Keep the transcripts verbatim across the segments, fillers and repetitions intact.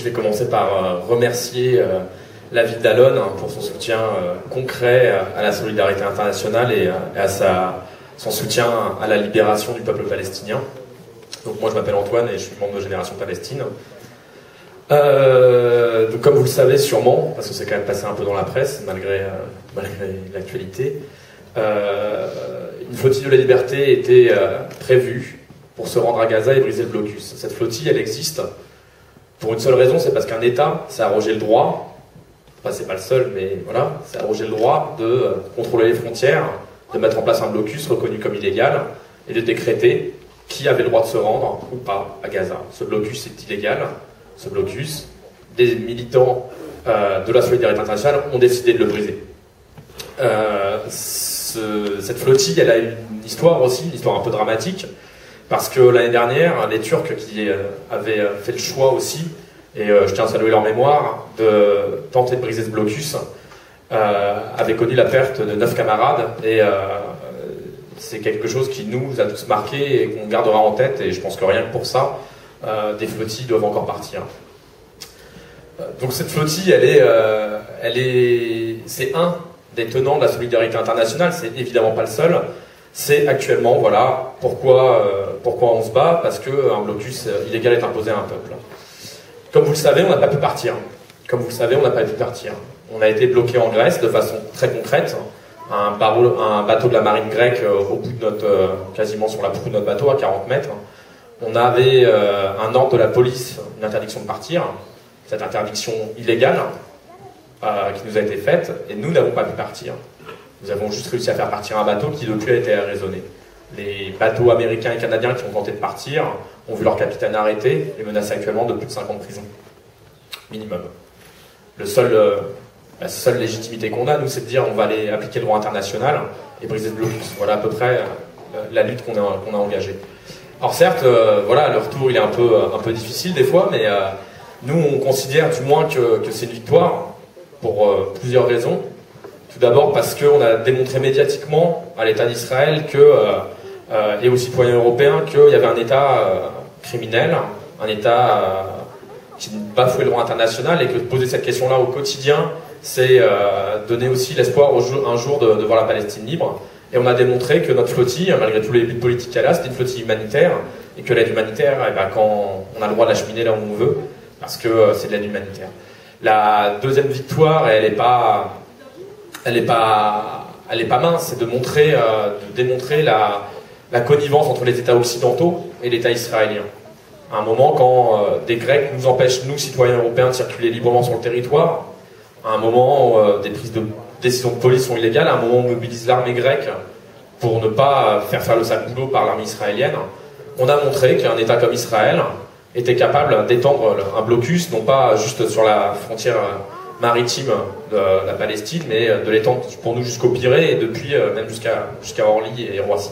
je vais commencer par euh, remercier euh, la ville d'Alon pour son soutien euh, concret à la solidarité internationale et, et à sa, son soutien à la libération du peuple palestinien. Donc moi je m'appelle Antoine et je suis membre de Génération Palestine. Euh, donc comme vous le savez sûrement, parce que c'est quand même passé un peu dans la presse malgré, euh, malgré l'actualité, euh, une flottille de la liberté était euh, prévue pour se rendre à Gaza et briser le blocus. Cette flottille, elle existe pour une seule raison, c'est parce qu'un État s'est arrogé le droit, enfin c'est pas le seul, mais voilà, s'est arrogé le droit de euh, contrôler les frontières, de mettre en place un blocus reconnu comme illégal et de décréter qui avait le droit de se rendre ou pas à Gaza. Ce blocus est illégal, ce blocus, des militants euh, de la solidarité internationale ont décidé de le briser. Euh, ce, cette flottille, elle a une histoire aussi, une histoire un peu dramatique, parce que l'année dernière, les Turcs qui euh, avaient fait le choix aussi, et euh, je tiens à saluer leur mémoire, de tenter de briser ce blocus, euh, avaient connu la perte de neuf camarades, et euh, c'est quelque chose qui nous a tous marqués et qu'on gardera en tête, et je pense que rien que pour ça, euh, des flottilles doivent encore partir. Donc cette flottille, elle est, euh, elle est, c'est un des tenants de la solidarité internationale, c'est évidemment pas le seul. C'est actuellement, voilà, pourquoi, euh, pourquoi on se bat, parce qu'un blocus illégal est imposé à un peuple. Comme vous le savez, on n'a pas pu partir. Comme vous le savez, on n'a pas pu partir. On a été bloqué en Grèce de façon très concrète. Un, barreau, un bateau de la marine grecque euh, au bout de notre, euh, quasiment sur la proue de notre bateau, à quarante mètres. On avait euh, un ordre de la police, une interdiction de partir. Cette interdiction illégale euh, qui nous a été faite, et nous n'avons pas pu partir. Nous avons juste réussi à faire partir un bateau qui depuis a été arraisonné. Les bateaux américains et canadiens qui ont tenté de partir ont vu leur capitaine arrêté et menacé actuellement de plus de cinq ans de prison. Minimum. Le seul, euh, la seule légitimité qu'on a, nous, c'est de dire on va aller appliquer le droit international et briser ce blocus. Voilà à peu près euh, la lutte qu'on a, qu'on a engagée. Alors certes, euh, voilà, le retour il est un peu, un peu difficile des fois, mais euh, nous on considère du moins que, que c'est une victoire pour euh, plusieurs raisons. Tout d'abord parce qu'on a démontré médiatiquement à l'État d'Israël que, euh, euh, et aux citoyens européens qu'il y avait un État euh, criminel, un État euh, qui bafouait le droit international, et que poser cette question-là au quotidien, c'est euh, donner aussi l'espoir un jour de, de voir la Palestine libre. Et on a démontré que notre flottille, malgré tous les buts politiques qu'elle a, c'était une flottille humanitaire, et que l'aide humanitaire, eh ben, quand on a le droit de l'acheminer là où on veut, parce que euh, c'est de l'aide humanitaire. La deuxième victoire, elle n'est pas... elle n'est pas, elle est pas mince, c'est de montrer, euh, de démontrer la, la connivence entre les États occidentaux et l'État israélien. À un moment, quand euh, des Grecs nous empêchent, nous, citoyens européens, de circuler librement sur le territoire, à un moment où euh, des prises de décisions de police sont illégales, à un moment où on mobilise l'armée grecque pour ne pas faire faire le sale boulot par l'armée israélienne, on a montré qu'un État comme Israël était capable d'étendre un blocus, non pas juste sur la frontière maritime de la Palestine, mais de l'étendre pour nous jusqu'au Pirée et depuis euh, même jusqu'à jusqu'à Orly et Roissy.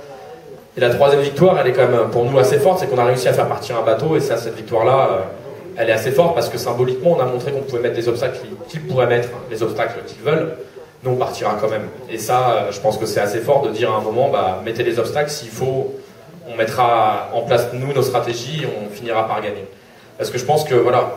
Et la troisième victoire, elle est quand même pour nous assez forte, c'est qu'on a réussi à faire partir un bateau, et ça, cette victoire-là, euh, elle est assez forte parce que symboliquement, on a montré qu'on pouvait mettre des obstacles qu'ils pourraient mettre, les obstacles qu'ils veulent, nous on partira quand même. Et ça, euh, je pense que c'est assez fort de dire à un moment, bah, mettez les obstacles, s'il faut, on mettra en place nous nos stratégies, et on finira par gagner. Parce que je pense que voilà,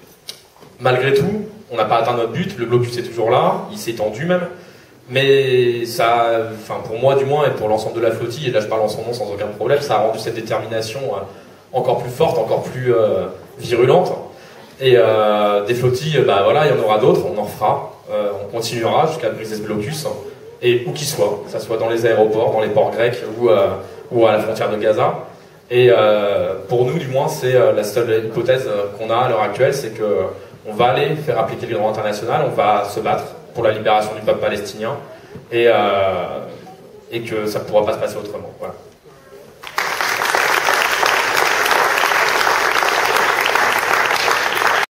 malgré tout, on n'a pas atteint notre but, le blocus est toujours là, il s'est étendu même, mais ça, enfin pour moi du moins et pour l'ensemble de la flottille, et là je parle en son nom sans aucun problème, ça a rendu cette détermination euh, encore plus forte, encore plus euh, virulente. Et euh, des flottilles, bah voilà, il y en aura d'autres, on en fera, euh, on continuera jusqu'à briser ce blocus, et où qu'il soit, que ce soit dans les aéroports, dans les ports grecs ou, euh, ou à la frontière de Gaza. Et euh, pour nous du moins, c'est euh, la seule hypothèse qu'on a à l'heure actuelle, c'est que on va aller faire appliquer le droit international, on va se battre pour la libération du peuple palestinien, et, euh, et que ça ne pourra pas se passer autrement. Voilà.